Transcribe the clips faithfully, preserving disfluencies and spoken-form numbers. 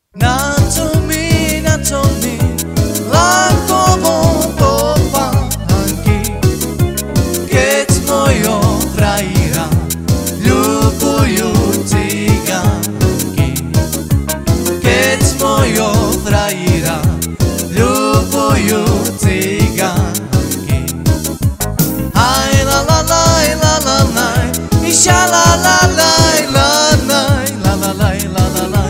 Na co mi, na co mi lákovo topánky, keď s mojou frajera ľubujú cigánky, keď s mojou frajera ľubujú cigánky. Aj la la la la la la, iša la la la la la la la la la la la.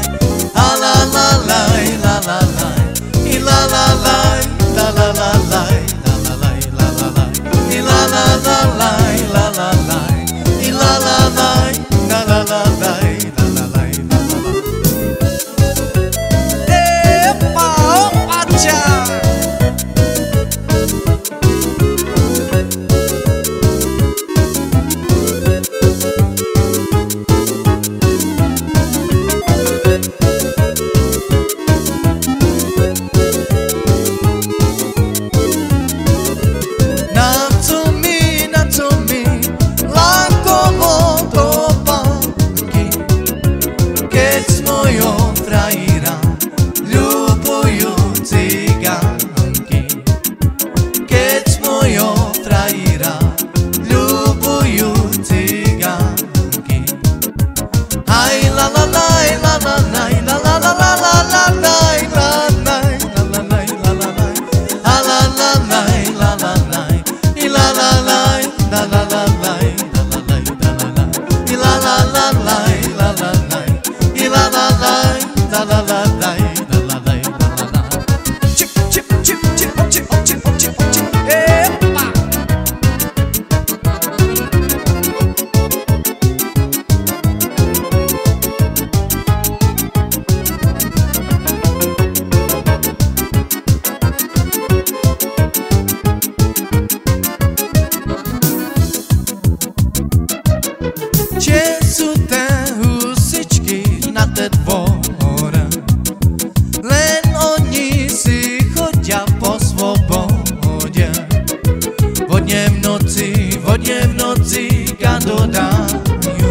Vodne v noci kando dajú,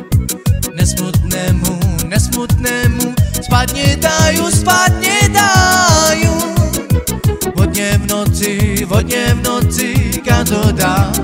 nesmutnému, nesmutnému spadne dajú, spadne dajú. Vodne v noci, vodne v noci kando dajú.